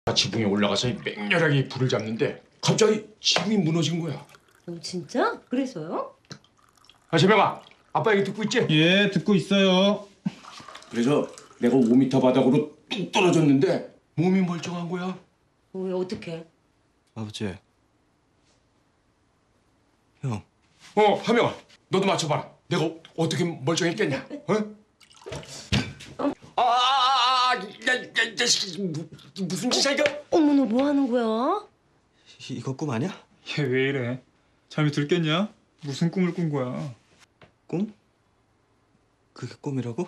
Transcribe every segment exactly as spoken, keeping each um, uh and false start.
지붕에 올라가서 맹렬하게 불을 잡는데 갑자기 지붕이 무너진 거야. 어, 진짜? 그래서요? 아, 재명아, 아빠 얘기 듣고 있지? 예, 듣고 있어요. 그래서 내가 오 미터 바닥으로 뚝 떨어졌는데 몸이 멀쩡한 거야. 어, 왜 어떻게? 아버지. 형. 어, 하명아, 너도 맞춰봐라. 내가 어, 어떻게 멀쩡했겠냐? 어? 아, 아, 아, 아, 야, 야, 이 자식이 무, 무슨 짓이야 이거? 어머, 너 뭐 하는 거야? 이, 이거 꿈 아니야? 얘 왜 이래? 잠이 들겠냐? 무슨 꿈을 꾼 거야? 꿈? 그게 꿈이라고?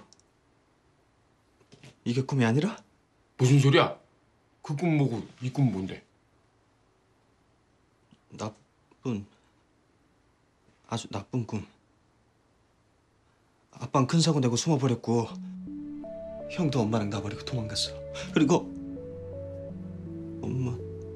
이게 꿈이 아니라? 무슨 소리야? 그 꿈 뭐고 이 꿈 뭔데? 나쁜, 아주 나쁜 꿈. 아빠는 큰 사고 내고 숨어버렸고 형도 엄마랑 나버리고 도망갔어. 그리고 엄마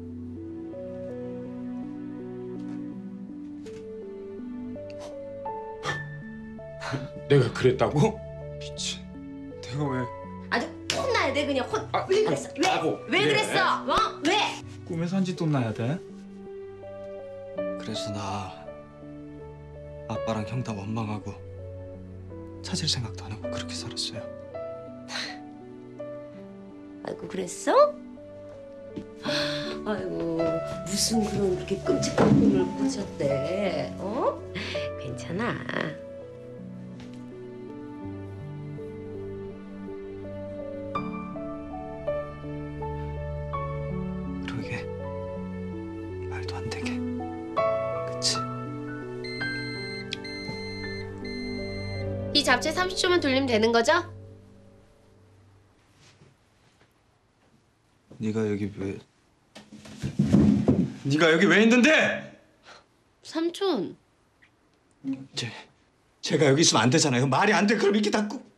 내가 그랬다고? 미친. 내가 왜 아주 혼나야 돼 그냥 혼. 아, 왜 그랬어? 왜? 아고, 왜 네. 그랬어? 어? 왜? 꿈에서 한 짓 돈 나야 돼? 그래서 나 아빠랑 형 다 원망하고 찾을 생각도 안 하고 그렇게 살았어요. 아이고 그랬어? 아이고 무슨 그런 그렇게 끔찍한 꿈을 꾸셨대? 어? 괜찮아. 그러게 말도 안 되게. 그치? 이 잡채 삼십 초만 돌리면 되는 거죠? 네가 여기 왜? 네가 여기 왜 있는데? 삼촌. 제, 제가 여기 있으면 안 되잖아요. 말이 안 돼. 그럼 이렇게 다 꿈...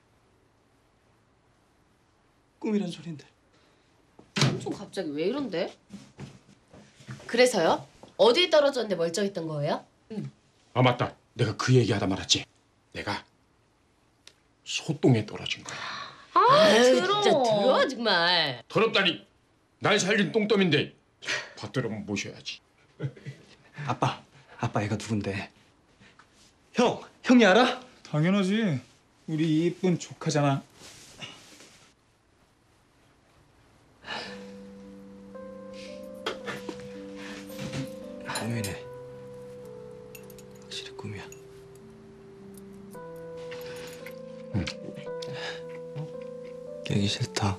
꿈이란 소린데. 삼촌 갑자기 왜 이런데? 그래서요? 어디에 떨어졌는데 멀쩡했던 거예요? 아 맞다. 내가 그 얘기하다 말았지. 내가 소똥에 떨어진 거야. 아, 아유, 더러워. 진짜 들어 정말. 더럽다니. 날 살린 똥덤인데 받들어 모셔야지. 아빠, 아빠 애가 누군데? 형, 형이 알아? 당연하지. 우리 이쁜 조카잖아. 꿈이네. 확실히 꿈이야. 응. 깨기 싫다.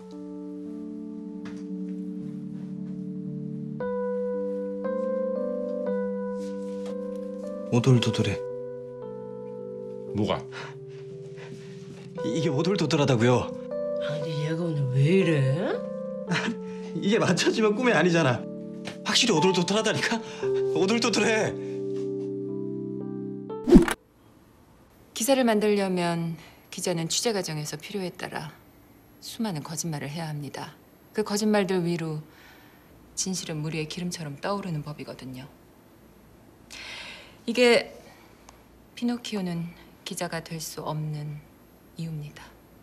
오돌도돌해. 뭐가? 이- 이게 오돌도돌하다고요. 아니 얘가 오늘 왜 이래? 이게 맞춰지면 꿈이 아니잖아. 확실히 오돌도돌하다니까. 오돌도돌해. 기사를 만들려면 기자는 취재 과정에서 필요에 따라 수많은 거짓말을 해야 합니다. 그 거짓말들 위로 진실은 물 위에 기름처럼 떠오르는 법이거든요. 이게 피노키오는 기자가 될 수 없는 이유입니다.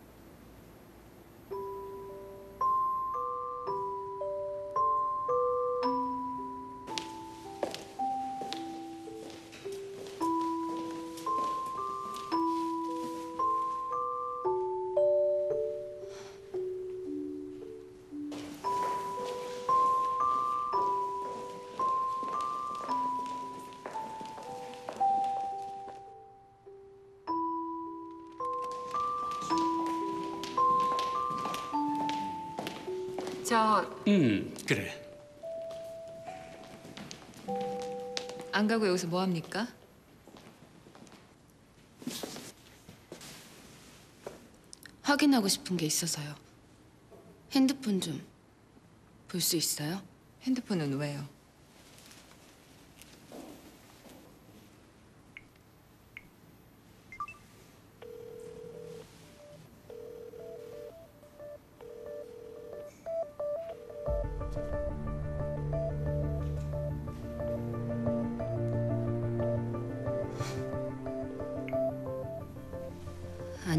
저 음, 그래. 안 가고 여기서 뭐 합니까? 확인하고 싶은 게 있어서요. 핸드폰 좀 볼 수 있어요? 핸드폰은 왜요?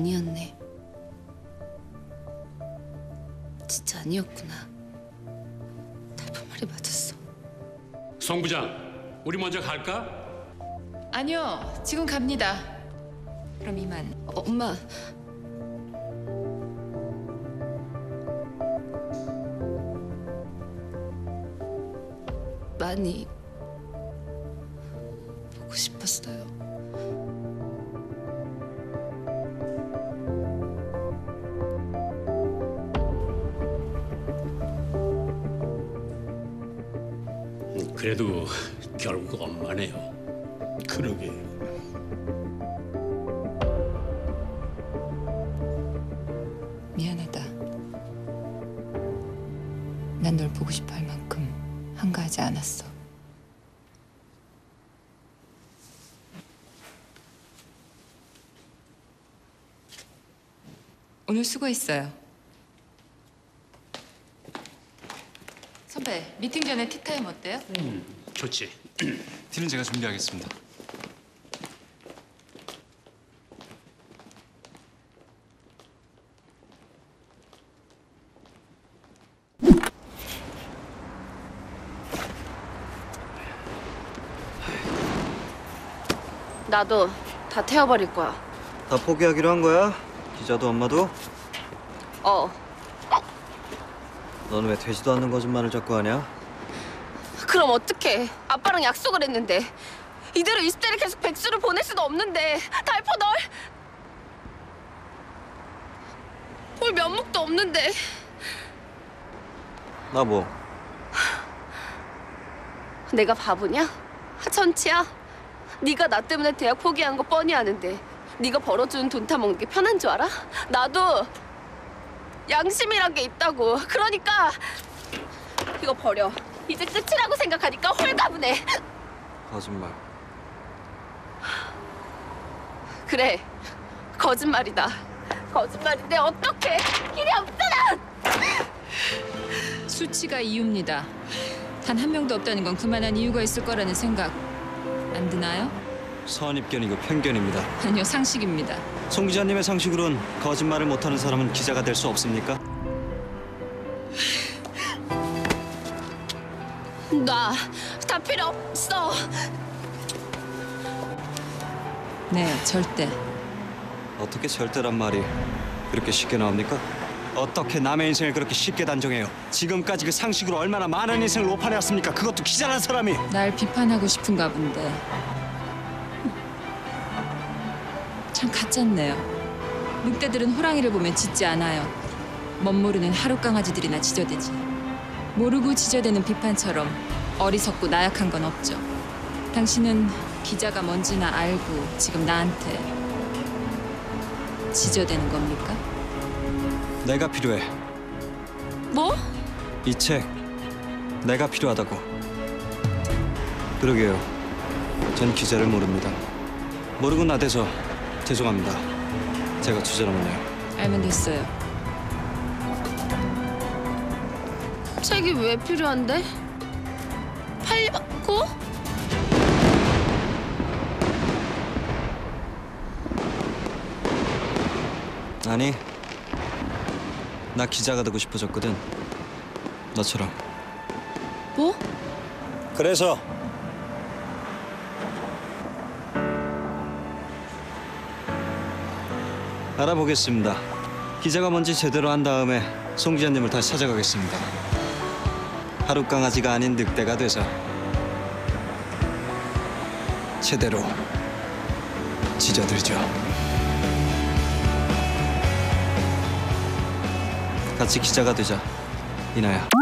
아니었네. 진짜 아니었구나. 총알이 맞았어. 송 부장, 우리 먼저 갈까? 아니요, 지금 갑니다. 그럼 이만. 어, 엄마. 많이 보고 싶었어요. 그래도 결국 엄마네요. 그러게. 미안하다. 난 널 보고 싶어 할 만큼 한가하지 않았어. 오늘 수고했어요. 선배, 미팅 전에 티타임 어때요? 좋지. 티는 제가 준비하겠습니다. 나도 다 태워버릴 거야. 다 포기하기로 한 거야? 기자도 엄마도? 어. 너는 왜 되지도 않는 거짓말을 자꾸 하냐? 그럼 어떡해. 아빠랑 약속을 했는데. 이대로 이십 대를 계속 백수를 보낼 수도 없는데. 달포 널. 볼 면목도 없는데. 나 뭐? 내가 바보냐? 하천치야? 네가 나 때문에 대학 포기한 거 뻔히 아는데 네가 벌어준 돈 타먹는 게 편한 줄 알아? 나도 양심이란 게 있다고. 그러니까 이거 버려. 이제 끝이라고 생각하니까 홀가분해. 거짓말. 그래, 거짓말이다. 거짓말인데 어떡해. 길이 없잖아. 수치가 이유입니다. 단 한 명도 없다는 건 그만한 이유가 있을 거라는 생각 안 드나요? 선입견이고 편견입니다. 아니요, 상식입니다. 송 기자님의 상식으론 거짓말을 못하는 사람은 기자가 될 수 없습니까? 나 다 필요 없어. 네, 절대. 어떻게 절대란 말이 그렇게 쉽게 나옵니까? 어떻게 남의 인생을 그렇게 쉽게 단정해요? 지금까지 그 상식으로 얼마나 많은 인생을 오판해왔습니까? 그것도 기자란 사람이! 날 비판하고 싶은가 본데. 참 가짠네요. 늑대들은 호랑이를 보면 짖지 않아요. 멋모르는 하루 강아지들이나 짖어대지. 모르고 짖어대는 비판처럼 어리석고 나약한 건 없죠. 당신은 기자가 뭔지나 알고 지금 나한테 짖어대는 겁니까? 내가 필요해. 뭐? 이 책 내가 필요하다고. 그러게요. 전 기자를 모릅니다. 모르고 나대서 죄송합니다. 제가 주저넘었네요. 알면 됐어요. 책이 왜 필요한데? 팔려고? 아니, 나 기자가 되고 싶어졌거든. 너처럼. 뭐? 그래서 알아보겠습니다. 기자가 뭔지 제대로 한 다음에 송 기자님을 다시 찾아가겠습니다. 하루 강아지가 아닌 늑대가 돼서 제대로 짖어들죠. 같이 기자가 되자, 이나야.